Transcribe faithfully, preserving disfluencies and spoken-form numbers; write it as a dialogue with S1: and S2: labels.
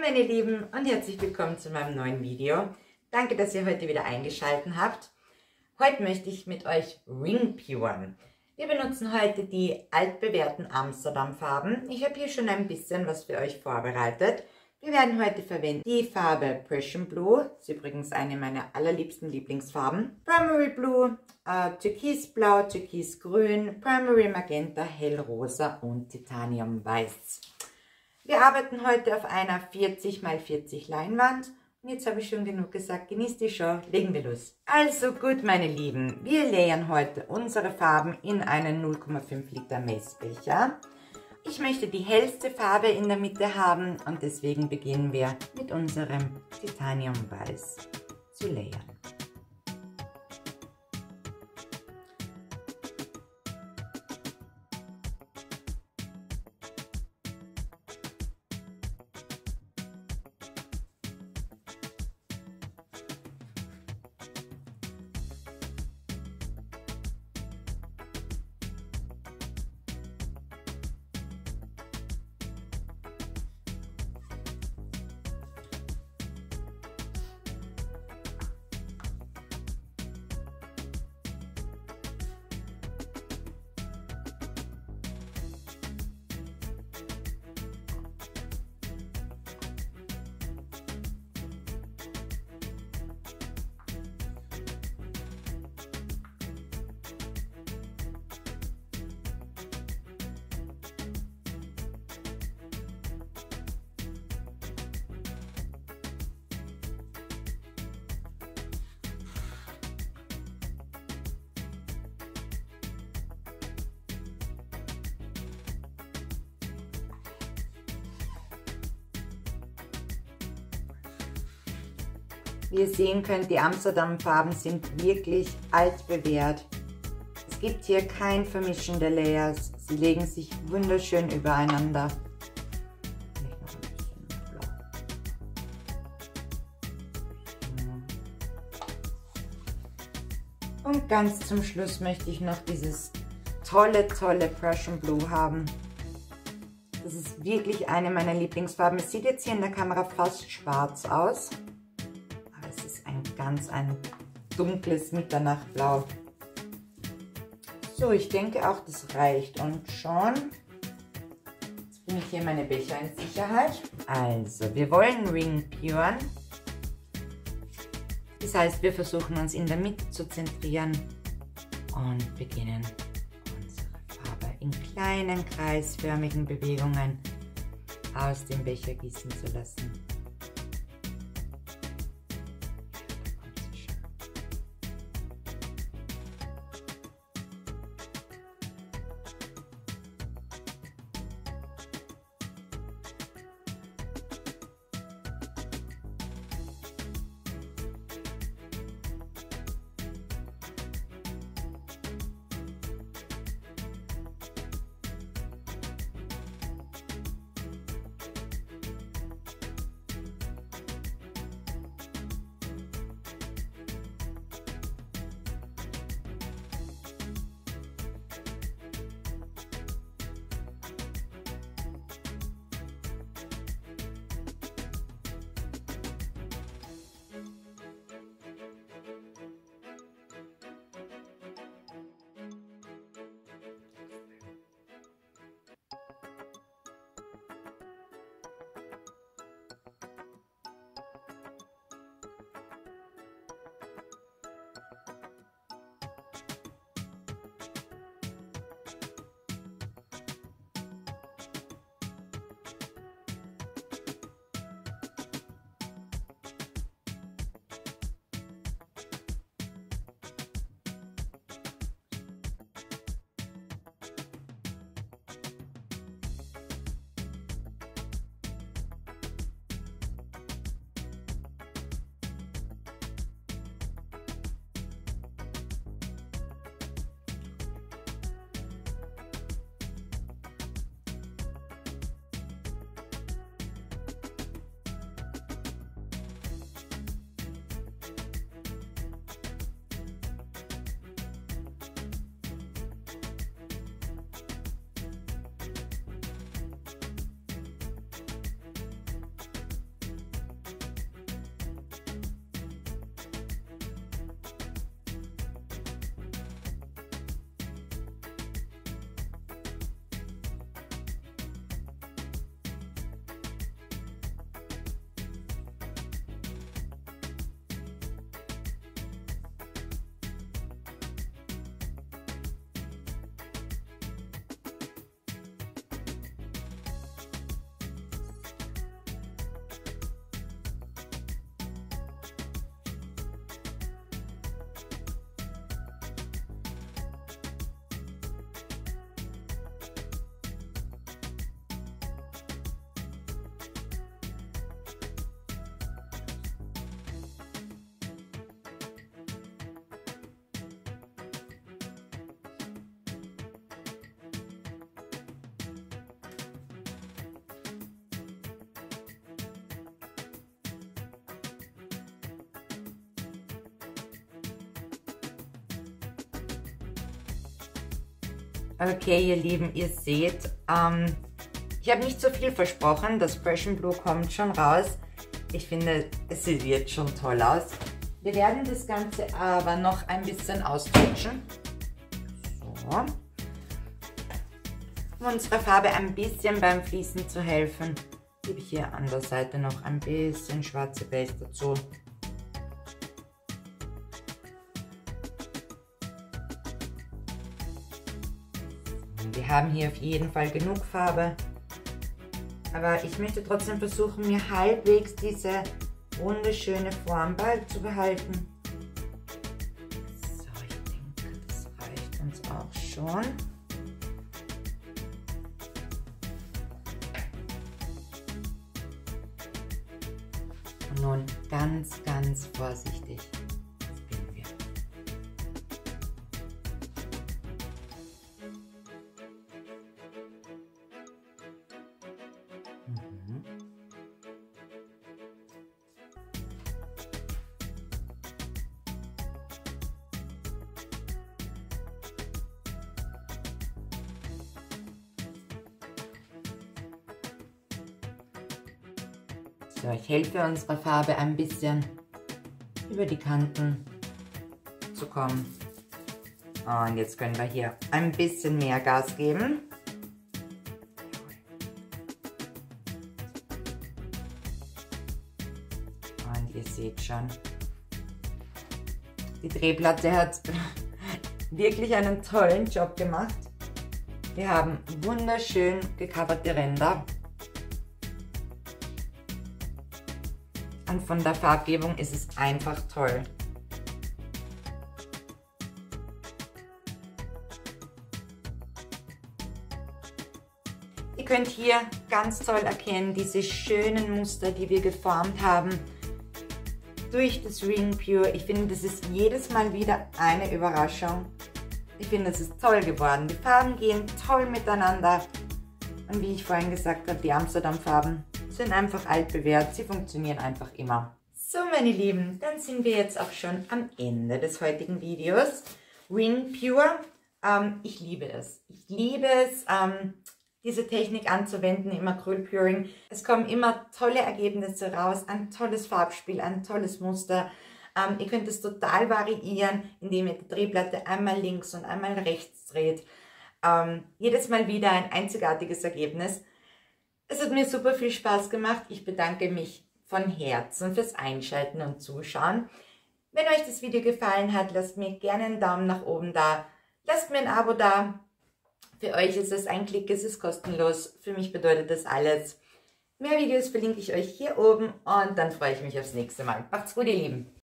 S1: meine Lieben und herzlich willkommen zu meinem neuen Video. Danke, dass ihr heute wieder eingeschaltet habt. Heute möchte ich mit euch Ring Puren. Wir benutzen heute die altbewährten Amsterdam Farben. Ich habe hier schon ein bisschen was für euch vorbereitet. Wir werden heute verwenden die Farbe Prussian Blue, das ist übrigens eine meiner allerliebsten Lieblingsfarben, Primary Blue, äh, Türkisblau, Türkisgrün, Primary Magenta, Hellrosa und Titanium Weiß. Wir arbeiten heute auf einer vierzig mal vierzig Leinwand und jetzt habe ich schon genug gesagt, genießt die Show, legen wir los. Also gut, meine Lieben, wir layern heute unsere Farben in einen null Komma fünf Liter Messbecher. Ich möchte die hellste Farbe in der Mitte haben und deswegen beginnen wir mit unserem Titanium Weiß zu layern. Wie ihr sehen könnt, die Amsterdam Farben sind wirklich altbewährt. Es gibt hier kein Vermischen der Layers. Sie legen sich wunderschön übereinander. Vielleicht noch ein bisschen blau. Und ganz zum Schluss möchte ich noch dieses tolle, tolle Prussian Blue haben. Das ist wirklich eine meiner Lieblingsfarben. Es sieht jetzt hier in der Kamera fast schwarz aus. Ganz ein dunkles Mitternachtblau. So, ich denke auch, das reicht. Und schon, jetzt bringe ich hier meine Becher in Sicherheit. Also, wir wollen Ring Puren. Das heißt, wir versuchen uns in der Mitte zu zentrieren und beginnen unsere Farbe in kleinen kreisförmigen Bewegungen aus dem Becher gießen zu lassen. Okay, ihr Lieben, ihr seht, ähm, ich habe nicht so viel versprochen. Das Fresh and Blue kommt schon raus. Ich finde, es sieht jetzt schon toll aus. Wir werden das Ganze aber noch ein bisschen austauschen. So. Um unserer Farbe ein bisschen beim Fließen zu helfen, gebe ich hier an der Seite noch ein bisschen schwarze Base dazu. Wir haben hier auf jeden Fall genug Farbe, aber ich möchte trotzdem versuchen, mir halbwegs diese wunderschöne Form beizubehalten. So, ich denke, das reicht uns auch schon. Und nun ganz, ganz vorsichtig spielen wir. Mhm. So, ich helfe unserer Farbe ein bisschen über die Kanten zu kommen. Und jetzt können wir hier ein bisschen mehr Gas geben. Und ihr seht schon, die Drehplatte hat wirklich einen tollen Job gemacht. Wir haben wunderschön gecoverte Ränder. Und von der Farbgebung ist es einfach toll. Ihr könnt hier ganz toll erkennen, diese schönen Muster, die wir geformt haben, durch das Ring Pure. Ich finde, das ist jedes Mal wieder eine Überraschung. Ich finde, es ist toll geworden. Die Farben gehen toll miteinander. Und wie ich vorhin gesagt habe, die Amsterdam-Farben sind einfach altbewährt. Sie funktionieren einfach immer. So, meine Lieben, dann sind wir jetzt auch schon am Ende des heutigen Videos. Ring Pure, ähm, ich liebe es. Ich liebe es, ähm, diese Technik anzuwenden im Acryl-Puring. Es kommen immer tolle Ergebnisse raus, ein tolles Farbspiel, ein tolles Muster. Ähm, ihr könnt es total variieren, indem ihr die Drehplatte einmal links und einmal rechts dreht. Ähm, jedes Mal wieder ein einzigartiges Ergebnis. Es hat mir super viel Spaß gemacht. Ich bedanke mich von Herzen fürs Einschalten und Zuschauen. Wenn euch das Video gefallen hat, lasst mir gerne einen Daumen nach oben da. Lasst mir ein Abo da. Für euch ist es ein Klick, es ist kostenlos. Für mich bedeutet das alles. Mehr Videos verlinke ich euch hier oben und dann freue ich mich aufs nächste Mal. Macht's gut, ihr Lieben.